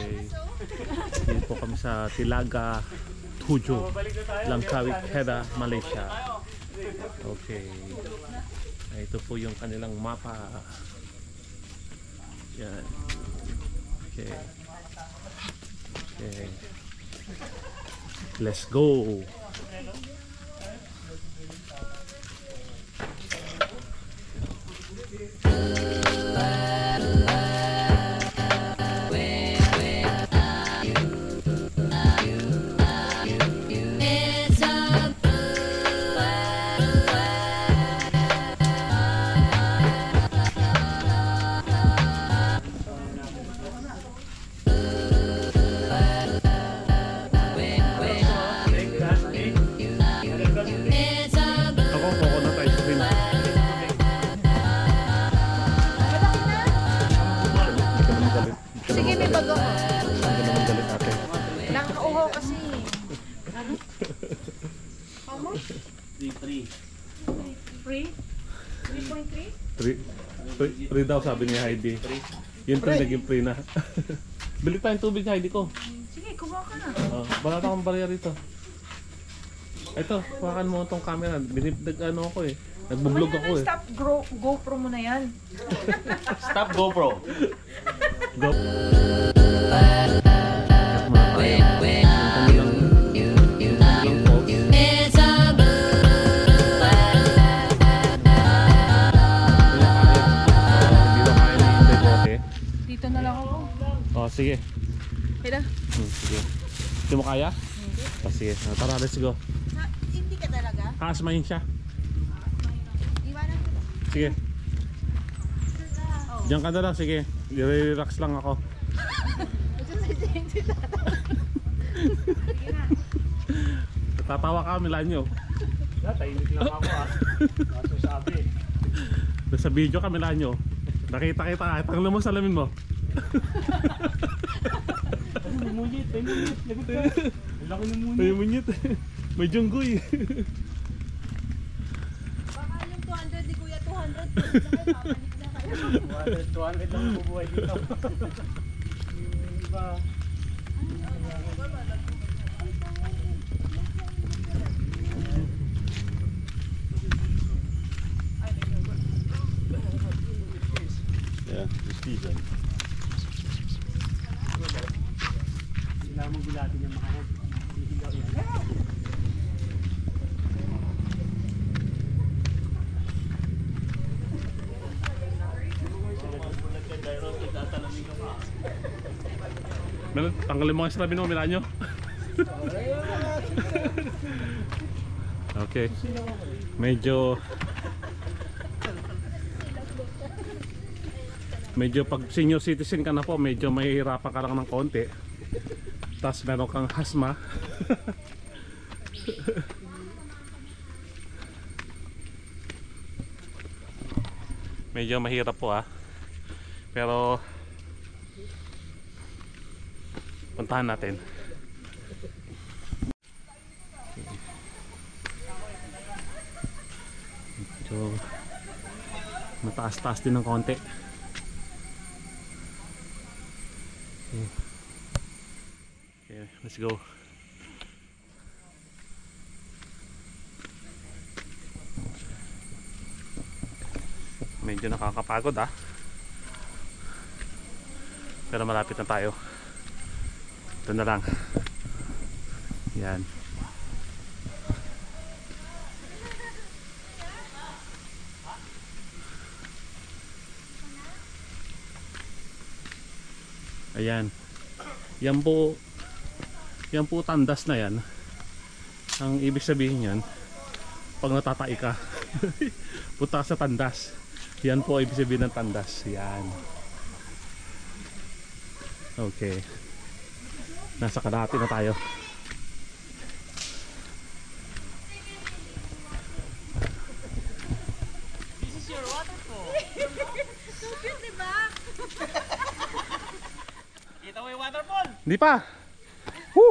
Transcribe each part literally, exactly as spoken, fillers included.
Okay. Dito po kami sa Tilaga, Tujuh, Langkawi, Kedah, Malaysia. Okay. Ito po yung kanilang mapa. Yan. Okay. Okay. Let's go. Free daw sabi ni Heidi. Yung three naging free na. Bili tayong tubig, Heidi ko. Sige, kuha ka na. Oh, wala na akong barya rito. Ito, kuhakan mo itong camera. Binibdag ano ako eh. Nagbablog ako eh. Stop Go GoPro mo na yan. Stop GoPro. Go. Dito na lang ako. Oh, sige. Kaya? Hmm, sige. Hindi mo kaya? Hindi. Oh, sige. Tara, let's go. Na, hindi ka talaga? Kaasmahin siya. Iwanan ko. Sige. Oh. Diyan ka na lang, sige. I-relax lang ako. Tatawa ka, Milanyo. Tahimik lang ako ah. Kaso sabi. Sa video ka, Milanyo. Nakita kita, tanggal mo salamin mo. May munyit, may munyit. Lagot ka. Ang laki ng munyit. May munyit. May junggoy. Baka yung two hundred di kuya, two hundred. Papalik na kayo. two hundred lang bubuhay dito. Yung iba. Yeah, this season. Kailangan mong gulatin yung mga yan. Hihigaw yan. Mel, tanggalin mo ang salamin mo, Milanyo. Okay. Medyo Medyo pag senior citizen ka na po, medyo mahihirapan ka lang ng konti. Tapos meron kang asthma. Medyo mahirap po ah. Pero puntahan natin. Medyo mataas-taas din ng konti. Okay. Okay, let's go. Medyo nakakapagod ah. Pero malapit na tayo. Ito na lang. Yan. Ayan. Yan po, yan po tandas na yan. Ang ibig sabihin yan, pag natatai ka, punta ka sa tandas. Yan po ibig sabihin ng tandas. Yan. Okay. Nasa kalahati na tayo. This is your waterfall. So cute, diba? Kita mo yung waterfall? Hindi pa. Woo!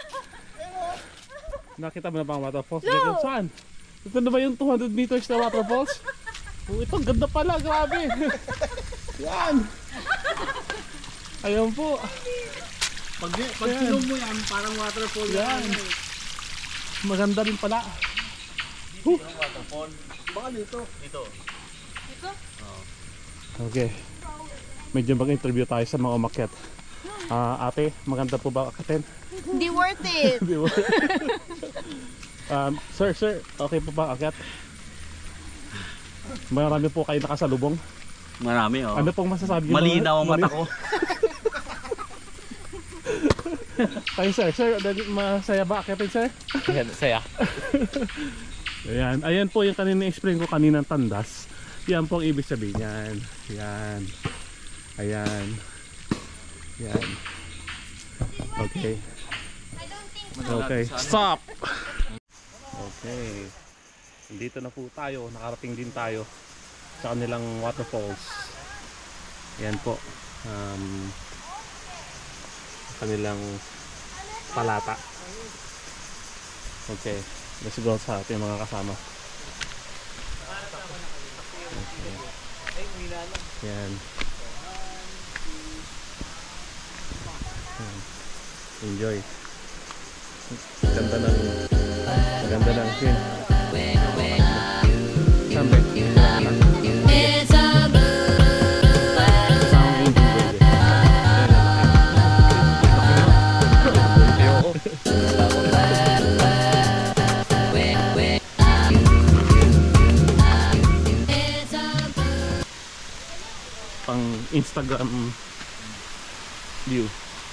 Nakita mo na bang waterfalls? No! Saan? Ito na ba yung two hundred meters na waterfalls? Oh, ito ganda pala, grabe. Yan. Ayan po. Pag, pag Ayan. silong mo yan, parang waterfall Yan. yan. eh. Maganda rin pala. Dito yung waterfall. Baka dito. Dito. Ito? Okay. Medyo mag-interview tayo sa mga umakyat. Ah, ate, maganda po ba akatin? Hindi worth it. Di ba? um, sir, sir, okay po ba akyat? Marami po kayo nakasalubong. Marami oh. Ano pong masasabi niyo? Malinaw ang mata ko. Kayo sir, sir, dali- masaya ba akyatin sir? Saya. Ayan, ayan po yung kanina explain ko kaninang tandas. Yan po ang ibig sabihin yan. Yan. Ayan. Yan. Okay. Okay. Stop! Okay. Dito na po tayo. Nakarating din tayo sa kanilang waterfalls. Yan po. Um, kanilang palata. Okay. Let's go sa ating mga kasama. Okay. Yan. Yan. Enjoy. Ganda ng maganda ng scene. Sambe. Sound engine pang Instagram view.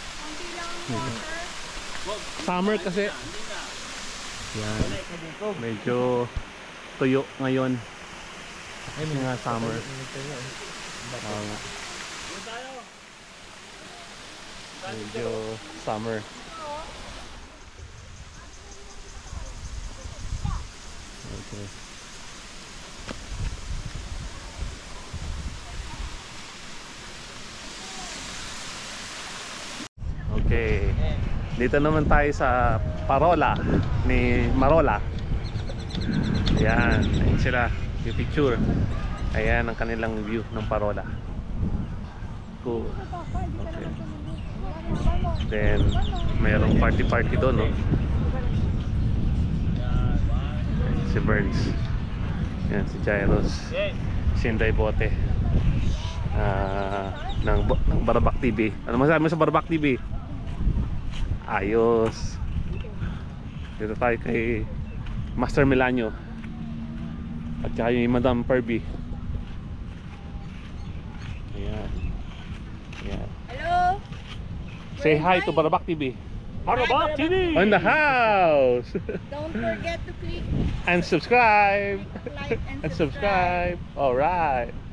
Summer kasi yan, medyo tuyo ngayon kasi nga summer. Oo nga. Medyo summer. Okay. Okay. Dito naman tayo sa Parola ni Marola. Ayan, ayan sila, yung picture. Ayan ang kanilang view ng Parola. Cool. Okay. Then, mayroong party-party doon, no? Si Burns. Ayan, si Jairos. Si Inday Bote. Ah, ng, ng Barabak T V. Ano masasabi mo sa Barabak T V? Ayos. Dito tayo kay Master Melanio at saka yung Madam Perby. Ayan. Ayan. Hello? Say hi to Barabak T V. Barabak T V! On the house. Don't forget to click And subscribe. like and And subscribe. subscribe. Alright.